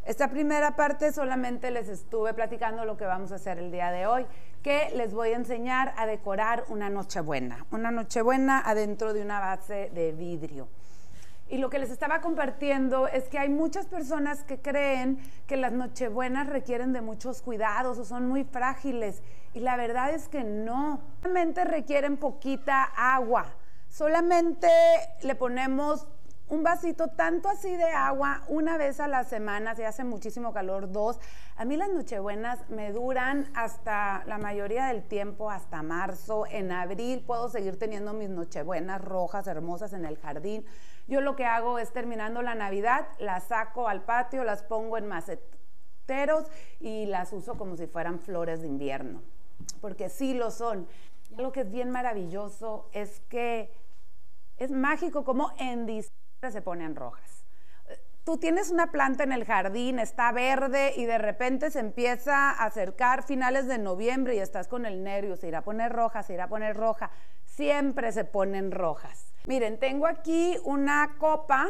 Esta primera parte solamente les estuve platicando lo que vamos a hacer el día de hoy, que les voy a enseñar a decorar una nochebuena adentro de una base de vidrio. Y lo que les estaba compartiendo es que hay muchas personas que creen que las nochebuenas requieren de muchos cuidados o son muy frágiles. Y la verdad es que no. Solamente requieren poquita agua. Solamente le ponemos un vasito tanto así de agua una vez a la semana, si hace muchísimo calor, dos. A mí las nochebuenas me duran hasta la mayoría del tiempo, hasta marzo. En abril puedo seguir teniendo mis nochebuenas rojas, hermosas en el jardín. Yo lo que hago es, terminando la Navidad, las saco al patio, las pongo en maceteros y las uso como si fueran flores de invierno, porque sí lo son. Lo que es bien maravilloso es que es mágico como en diciembre se ponen rojas. Tú tienes una planta en el jardín, está verde y de repente se empieza a acercar finales de noviembre y estás con el nervio, se irá a poner roja, se irá a poner roja. Siempre se ponen rojas. Miren, tengo aquí una copa,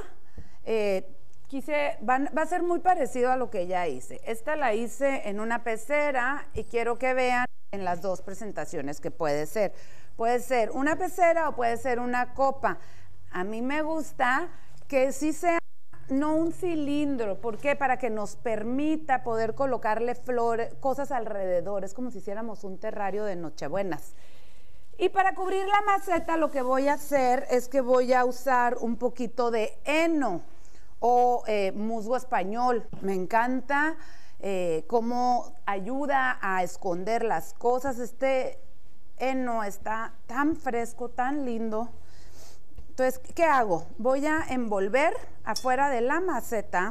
va a ser muy parecido a lo que ya hice. Esta la hice en una pecera y quiero que vean en las dos presentaciones que puede ser. Puede ser una pecera o puede ser una copa. A mí me gusta que sí sea no un cilindro. ¿Por qué? Para que nos permita poder colocarle flores, cosas alrededor. Es como si hiciéramos un terrario de nochebuenas. Y para cubrir la maceta lo que voy a hacer es que voy a usar un poquito de heno o musgo español. Me encanta cómo ayuda a esconder las cosas. Este heno está tan fresco, tan lindo. Entonces, ¿qué hago? Voy a envolver afuera de la maceta.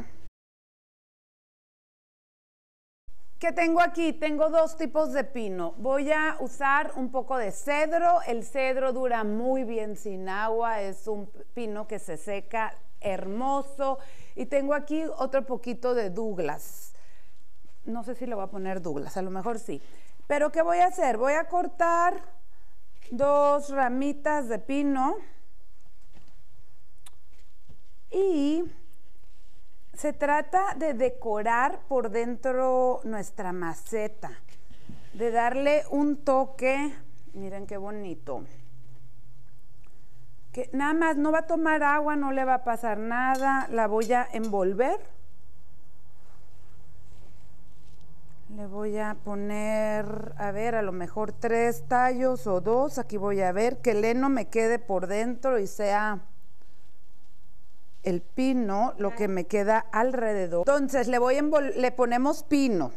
¿Qué tengo aquí? Tengo dos tipos de pino. Voy a usar un poco de cedro. El cedro dura muy bien sin agua. Es un pino que se seca hermoso. Y tengo aquí otro poquito de Douglas. No sé si le voy a poner Douglas, a lo mejor sí. Pero ¿qué voy a hacer? Voy a cortar dos ramitas de pino. Y se trata de decorar por dentro nuestra maceta, de darle un toque, miren qué bonito, que nada más no va a tomar agua, no le va a pasar nada, la voy a envolver. Le voy a poner, a ver, a lo mejor 3 tallos o 2, aquí voy a ver que el heno me quede por dentro y sea el pino lo que me queda alrededor. Entonces le ponemos pino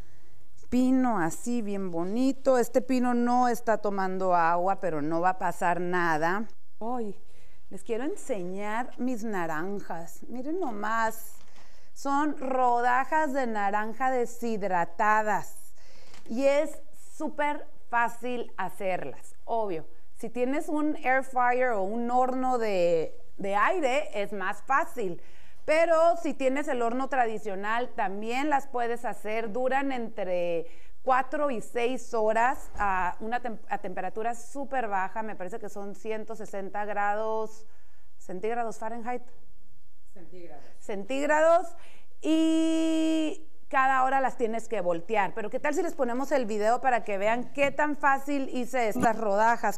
así bien bonito. Este pino no está tomando agua, pero no va a pasar nada. Hoy les quiero enseñar mis naranjas. Miren nomás, son rodajas de naranja deshidratadas y es súper fácil hacerlas. Obvio, si tienes un air fryer o un horno de aire es más fácil, pero si tienes el horno tradicional también las puedes hacer. Duran entre 4 y 6 horas a temperatura súper baja. Me parece que son 160 grados centígrados Fahrenheit. Centígrados, y cada hora las tienes que voltear. Pero ¿qué tal si les ponemos el video para que vean qué tan fácil hice estas rodajas?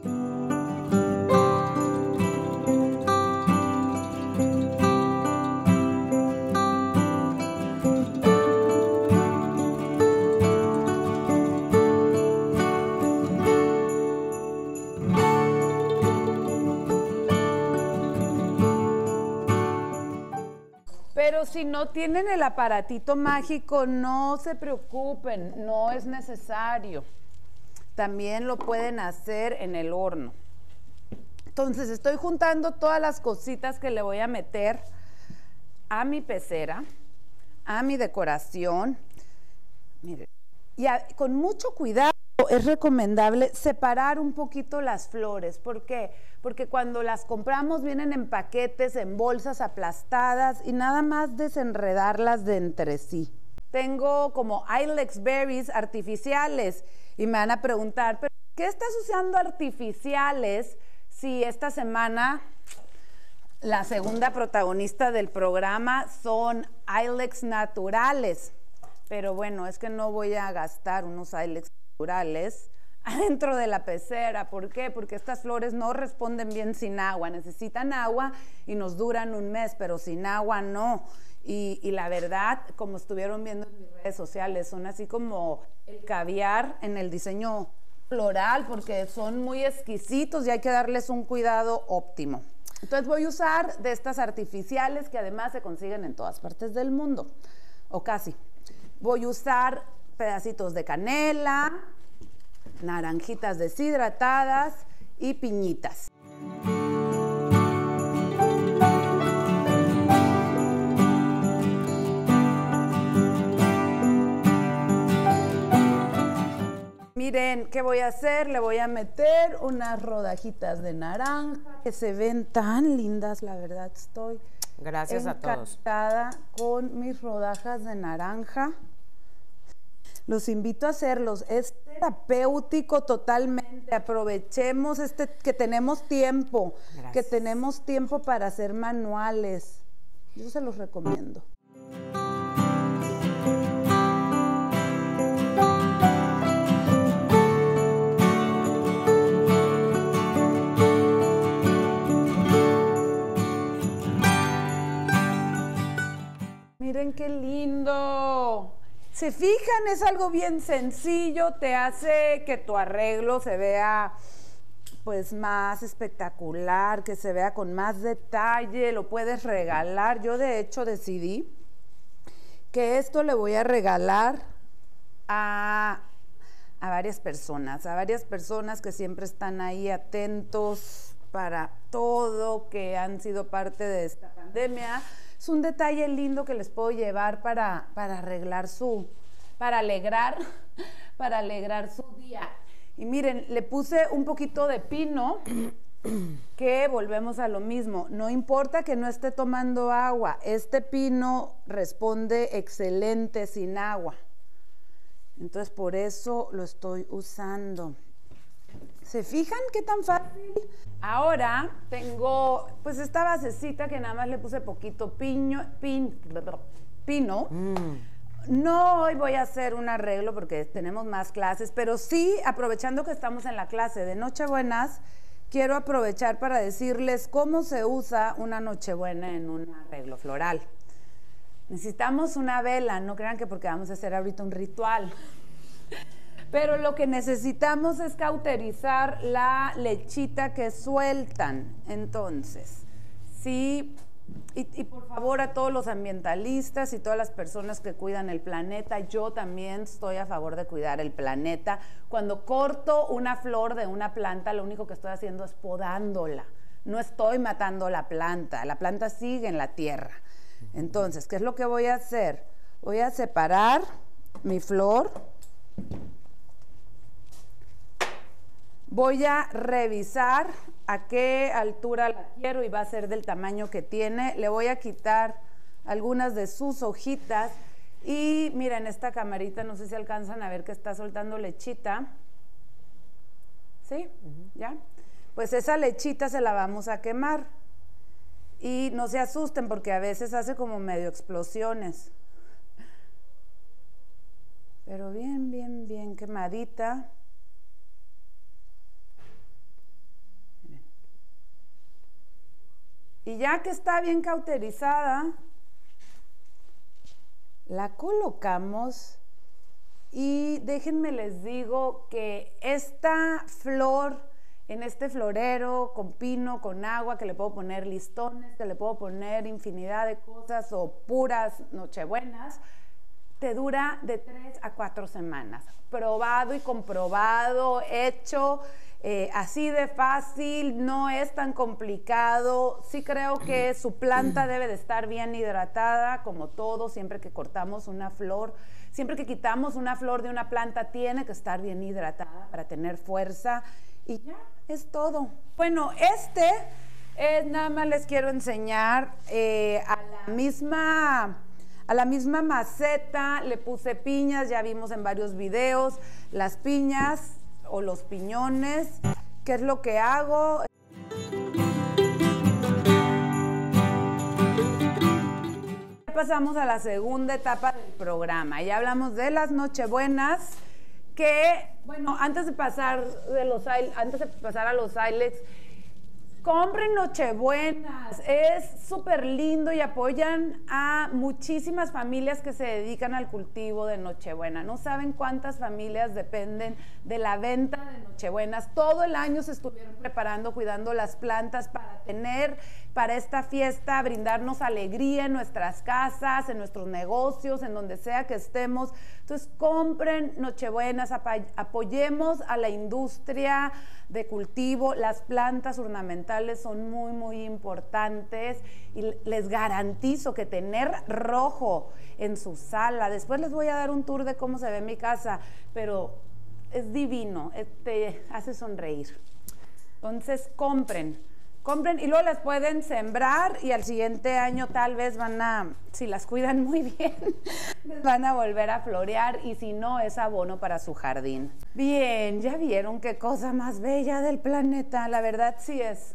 Pero si no tienen el aparatito mágico, no se preocupen, no es necesario. También lo pueden hacer en el horno. Entonces estoy juntando todas las cositas que le voy a meter a mi pecera, a mi decoración. Miren, y con mucho cuidado es recomendable separar un poquito las flores. ¿Por qué? Porque cuando las compramos vienen en paquetes, en bolsas aplastadas y nada más desenredarlas de entre sí. Tengo como Ilex berries artificiales y me van a preguntar, ¿pero qué estás usando artificiales si esta semana La segunda protagonista del programa son Ilex naturales. Pero bueno, es que no voy a gastar unos Ilex naturales adentro de la pecera. ¿Por qué? Porque estas flores no responden bien sin agua. Necesitan agua y nos duran un mes, pero sin agua no. Y la verdad, como estuvieron viendo en mis redes sociales, son así como el caviar en el diseño floral, porque son muy exquisitos y hay que darles un cuidado óptimo. Entonces voy a usar de estas artificiales que además se consiguen en todas partes del mundo, o casi. Voy a usar pedacitos de canela, naranjitas deshidratadas y piñitas. Miren, ¿qué voy a hacer? Le voy a meter unas rodajitas de naranja que se ven tan lindas, la verdad estoy encantada con mis rodajas de naranja. Los invito a hacerlos, es terapéutico totalmente, aprovechemos que tenemos tiempo, que tenemos tiempo para hacer manuales, yo se los recomiendo. Miren qué lindo. ¿Se fijan? Es algo bien sencillo, te hace que tu arreglo se vea pues más espectacular, que se vea con más detalle, lo puedes regalar. Yo de hecho decidí que esto le voy a regalar a varias personas que siempre están ahí atentos para todo, que han sido parte de esta pandemia. Es un detalle lindo que les puedo llevar para alegrar su día. Y miren, le puse un poquito de pino, que volvemos a lo mismo. No importa que no esté tomando agua, este pino responde excelente sin agua. Entonces por eso lo estoy usando. ¿Se fijan qué tan fácil? Ahora tengo pues esta basecita que nada más le puse poquito pino. No hoy voy a hacer un arreglo porque tenemos más clases, pero sí, aprovechando que estamos en la clase de Nochebuenas, quiero aprovechar para decirles cómo se usa una Nochebuena en un arreglo floral. Necesitamos una vela, no crean que porque vamos a hacer ahorita un ritual. Pero lo que necesitamos es cauterizar la lechita que sueltan. Entonces, sí, y por favor a todos los ambientalistas y todas las personas que cuidan el planeta, yo también estoy a favor de cuidar el planeta. Cuando corto una flor de una planta, lo único que estoy haciendo es podándola. No estoy matando la planta sigue en la tierra. Entonces, ¿qué es lo que voy a hacer? Voy a separar mi flor. Voy a revisar a qué altura la quiero y va a ser del tamaño que tiene. Le voy a quitar algunas de sus hojitas y miren esta camarita, no sé si alcanzan a ver que está soltando lechita. ¿Sí? ¿Ya? Pues esa lechita se la vamos a quemar y no se asusten porque a veces hace como medio explosiones. Pero bien, bien, bien quemadita. Y ya que está bien cauterizada, la colocamos y déjenme les digo que esta flor, en este florero con pino, con agua, que le puedo poner listones, que le puedo poner infinidad de cosas o puras nochebuenas, te dura de 3 a 4 semanas. Probado y comprobado, hecho. Así de fácil, no es tan complicado. Sí creo que su planta debe de estar bien hidratada, como todo, siempre que cortamos una flor, siempre que quitamos una flor de una planta, tiene que estar bien hidratada para tener fuerza. Y ya, es todo. Bueno, nada más les quiero enseñar a la misma maceta, le puse piñas, ya vimos en varios videos, las piñas o los piñones. ¿Qué es lo que hago? pasamos a la segunda etapa del programa. Ya hablamos de las Nochebuenas, que, bueno, antes de pasar a los highlights, compren Nochebuenas, es súper lindo y apoyan a muchísimas familias que se dedican al cultivo de Nochebuena. No saben cuántas familias dependen de la venta de Nochebuenas. Todo el año se estuvieron preparando, cuidando las plantas para tener para esta fiesta, brindarnos alegría en nuestras casas, en nuestros negocios, en donde sea que estemos. Entonces, compren Nochebuenas, apoyemos a la industria de cultivo. Las plantas ornamentales son muy, muy importantes y les garantizo que tener rojo en su sala, después les voy a dar un tour de cómo se ve mi casa, pero es divino, te hace sonreír. Entonces, compren y luego las pueden sembrar y al siguiente año tal vez si las cuidan muy bien, les van a volver a florear y si no, es abono para su jardín. Bien, ¿ya vieron qué cosa más bella del planeta? La verdad sí es.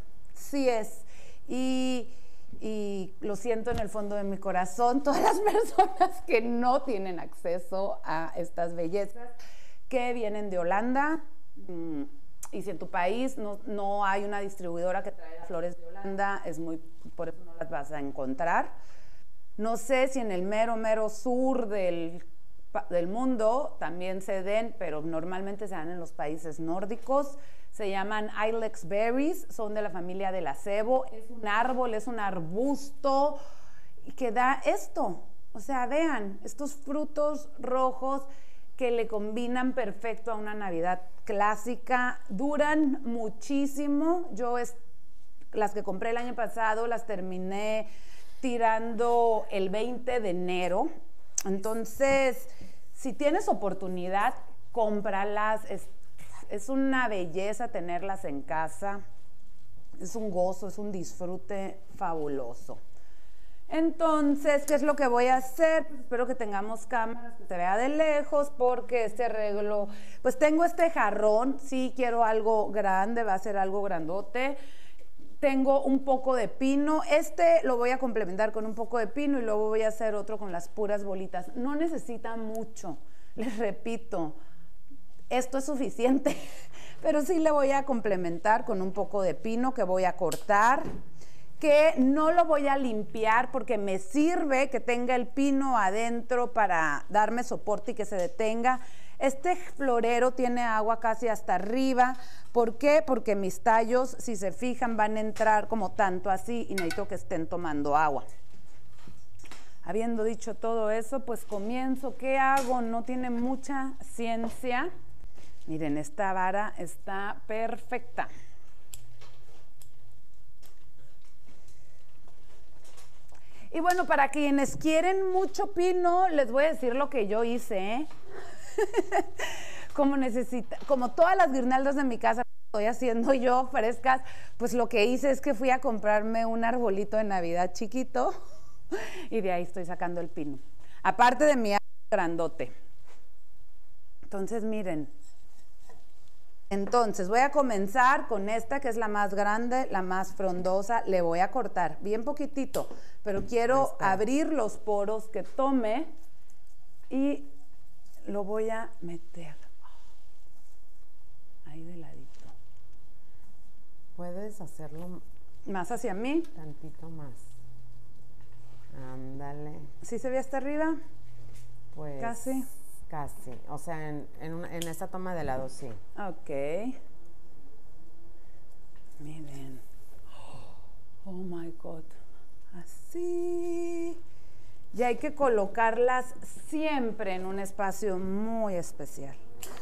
Y lo siento en el fondo de mi corazón, todas las personas que no tienen acceso a estas bellezas que vienen de Holanda. Y si en tu país no hay una distribuidora que traiga flores de Holanda, por eso no las vas a encontrar. No sé si en el mero sur del mundo también se den, pero normalmente se dan en los países nórdicos. Se llaman Ilex berries, son de la familia del acebo. Es un árbol, es un arbusto que da esto. O sea, vean, estos frutos rojos que le combinan perfecto a una Navidad clásica, duran muchísimo. Las que compré el año pasado las terminé tirando el 20 de enero. Entonces, si tienes oportunidad, cómpralas. Es una belleza tenerlas en casa. Es un gozo, es un disfrute fabuloso. Entonces, ¿qué es lo que voy a hacer? Pues espero que tengamos cámaras que se vea de lejos, porque este arreglo, pues tengo este jarrón, sí quiero algo grande, va a ser algo grandote. Tengo un poco de pino, lo voy a complementar con un poco de pino y luego voy a hacer otro con las puras bolitas. No necesita mucho, les repito, esto es suficiente, pero sí le voy a complementar con un poco de pino que voy a cortar, que no lo voy a limpiar porque me sirve que tenga el pino adentro para darme soporte y que se detenga. Este florero tiene agua casi hasta arriba. ¿Por qué? Porque mis tallos, si se fijan, van a entrar como tanto así y necesito que estén tomando agua. Habiendo dicho todo eso, pues comienzo. ¿Qué hago? No tiene mucha ciencia. Miren, esta vara está perfecta. Y bueno, para quienes quieren mucho pino, les voy a decir lo que yo hice, ¿eh? Como todas las guirnaldas de mi casa estoy haciendo yo frescas, pues lo que hice es que fui a comprarme un arbolito de Navidad chiquito y de ahí estoy sacando el pino. Aparte de mi árbol grandote. Entonces, miren. Entonces, voy a comenzar con esta que es la más grande, la más frondosa. Le voy a cortar bien poquitito, pero quiero abrir los poros que tome y lo voy a meter ahí de ladito. ¿Puedes hacerlo más hacia mí? Tantito más. Ándale. ¿Sí se ve hasta arriba? Pues casi. Casi, o sea, en esta toma de lado sí. Ok. Miren. Oh my God. Así. Y hay que colocarlas siempre en un espacio muy especial.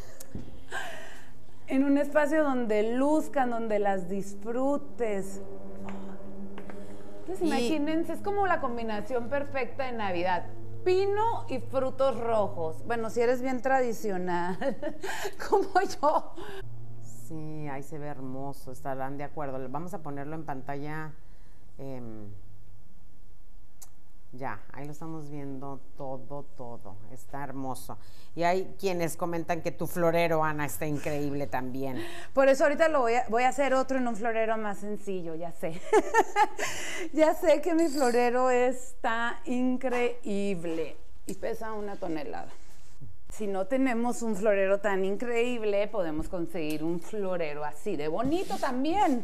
En un espacio donde luzcan, donde las disfrutes. Entonces, imagínense, es como la combinación perfecta de Navidad. Pino y frutos rojos. Bueno, si eres bien tradicional, como yo. Sí, ahí se ve hermoso, estarán de acuerdo. Vamos a ponerlo en pantalla Ya, ahí lo estamos viendo todo. Está hermoso. Y hay quienes comentan que tu florero, Ana, está increíble también. Por eso ahorita voy a hacer otro en un florero más sencillo, ya sé. Ya sé que mi florero está increíble y pesa 1 tonelada. Si no tenemos un florero tan increíble, podemos conseguir un florero así de bonito también.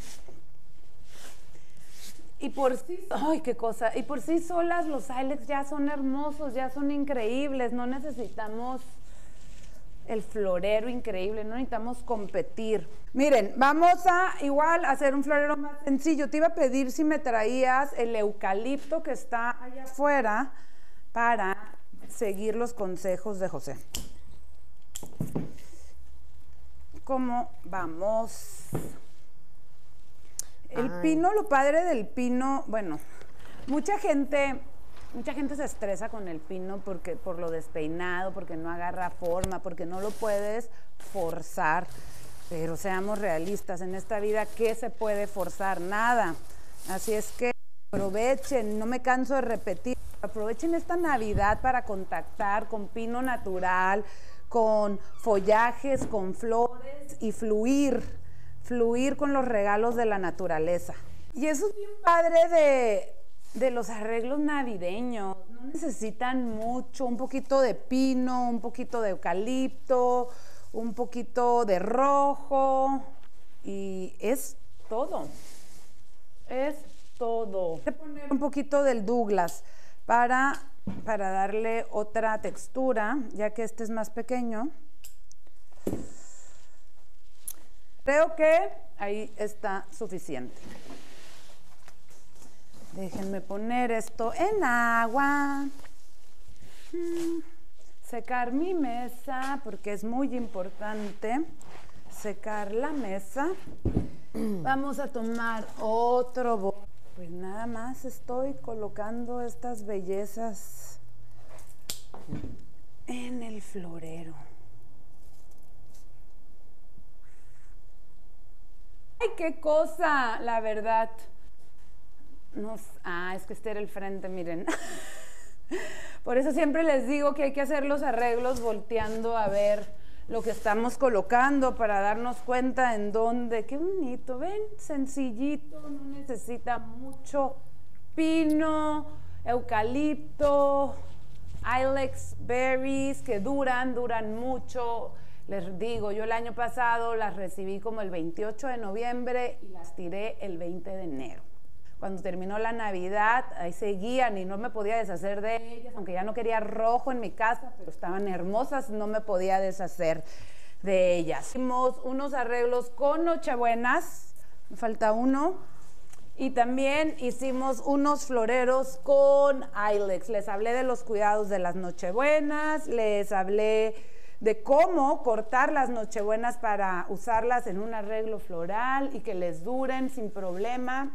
Y por sí, ay, qué cosa, y por sí solas los Ilex ya son hermosos, ya son increíbles, no necesitamos el florero increíble, no necesitamos competir. Miren, vamos a igual hacer un florero más sencillo. Te iba a pedir si me traías el eucalipto que está allá afuera para seguir los consejos de José. ¿Cómo vamos? El pino, lo padre del pino, bueno, mucha gente se estresa con el pino por lo despeinado, porque no agarra forma, porque no lo puedes forzar. Pero seamos realistas, en esta vida, ¿qué se puede forzar? Nada. Así es que aprovechen, no me canso de repetir, aprovechen esta Navidad para contactar con pino natural, con follajes, con flores y fluir con los regalos de la naturaleza. Y eso es bien padre de los arreglos navideños. No necesitan mucho, un poquito de pino, un poquito de eucalipto, un poquito de rojo y es todo. Es todo. Voy a poner un poquito del Douglas para darle otra textura, ya que este es más pequeño. Creo que ahí está suficiente. Déjenme poner esto en agua. Secar mi mesa, porque es muy importante secar la mesa. Vamos a tomar otro bol. Pues nada más estoy colocando estas bellezas en el florero. ¡Ay, qué cosa! La verdad. Es que este era el frente, miren. Por eso siempre les digo que hay que hacer los arreglos volteando a ver lo que estamos colocando para darnos cuenta en dónde. ¡Qué bonito! ¿Ven? Sencillito, no necesita mucho. Pino, eucalipto, ilex berries que duran mucho. Les digo, yo el año pasado las recibí como el 28 de noviembre y las tiré el 20 de enero. Cuando terminó la Navidad, ahí seguían y no me podía deshacer de ellas, aunque ya no quería rojo en mi casa, pero estaban hermosas, no me podía deshacer de ellas. Hicimos unos arreglos con Nochebuenas, me falta uno, y también hicimos unos floreros con ilex. Les hablé de los cuidados de las Nochebuenas, les hablé de cómo cortar las Nochebuenas para usarlas en un arreglo floral y que les duren sin problema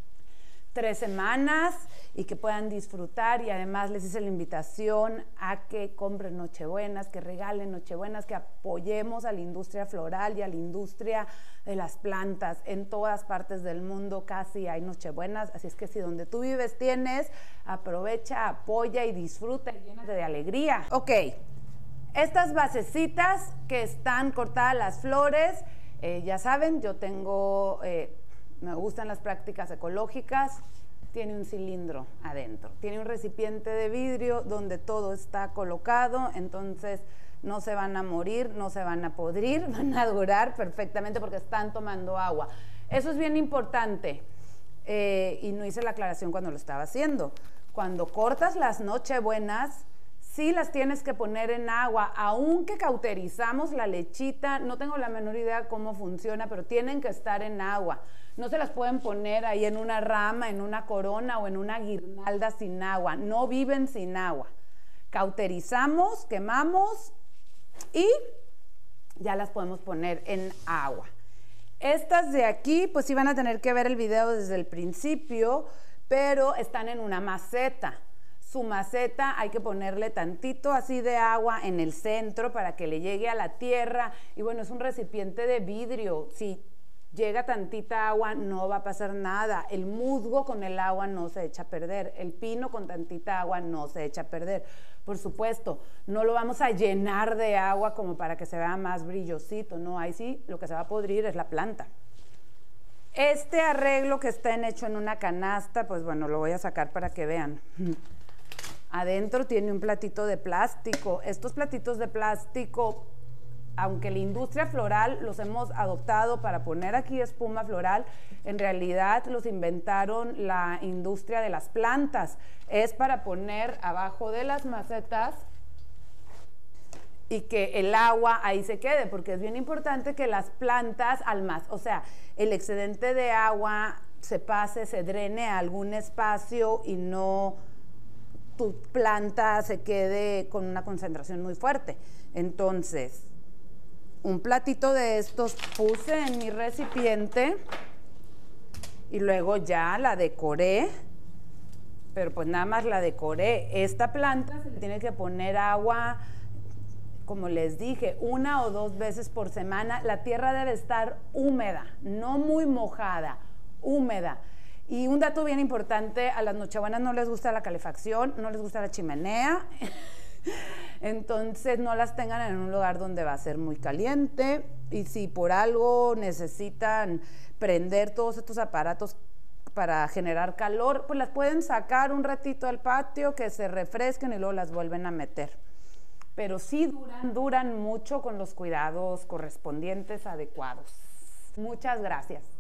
3 semanas y que puedan disfrutar, y además les hice la invitación a que compren Nochebuenas, que regalen Nochebuenas, que apoyemos a la industria floral y a la industria de las plantas. En todas partes del mundo casi hay Nochebuenas, así es que si donde tú vives tienes, aprovecha, apoya y disfruta y llénate de alegría. Ok. Estas basecitas que están cortadas las flores, ya saben, yo tengo, me gustan las prácticas ecológicas, tiene un cilindro adentro, tiene un recipiente de vidrio donde todo está colocado, entonces no se van a morir, no se van a podrir, van a durar perfectamente porque están tomando agua. Eso es bien importante y no hice la aclaración cuando lo estaba haciendo. Cuando cortas las Nochebuenas, sí las tienes que poner en agua, aunque cauterizamos la lechita, no tengo la menor idea cómo funciona, pero tienen que estar en agua. No se las pueden poner ahí en una rama, en una corona o en una guirnalda sin agua, no viven sin agua. Cauterizamos, quemamos y ya las podemos poner en agua. Estas de aquí, pues sí van a tener que ver el video desde el principio, pero están en una maceta. Su maceta hay que ponerle tantito así de agua en el centro para que le llegue a la tierra. Y bueno, es un recipiente de vidrio. Si llega tantita agua, no va a pasar nada. El musgo con el agua no se echa a perder. El pino con tantita agua no se echa a perder. Por supuesto, no lo vamos a llenar de agua como para que se vea más brillosito, no, ahí sí lo que se va a podrir es la planta. Este arreglo que está hecho en una canasta, pues bueno, lo voy a sacar para que vean. Adentro tiene un platito de plástico. Estos platitos de plástico, aunque la industria floral los hemos adoptado para poner aquí espuma floral, en realidad los inventaron la industria de las plantas. Es para poner abajo de las macetas y que el agua ahí se quede, porque es bien importante que las plantas o sea, el excedente de agua se pase, se drene a algún espacio y no tu planta se quede con una concentración muy fuerte. Entonces, un platito de estos puse en mi recipiente y luego ya la decoré, pero pues nada más la decoré. Esta planta se le tiene que poner agua, como les dije, 1 o 2 veces por semana. La tierra debe estar húmeda, no muy mojada, húmeda. Y un dato bien importante, a las nochebuenas no les gusta la calefacción, no les gusta la chimenea, entonces no las tengan en un lugar donde va a ser muy caliente, y si por algo necesitan prender todos estos aparatos para generar calor, pues las pueden sacar un ratito al patio, que se refresquen y luego las vuelven a meter. Pero sí duran mucho con los cuidados correspondientes adecuados. Muchas gracias.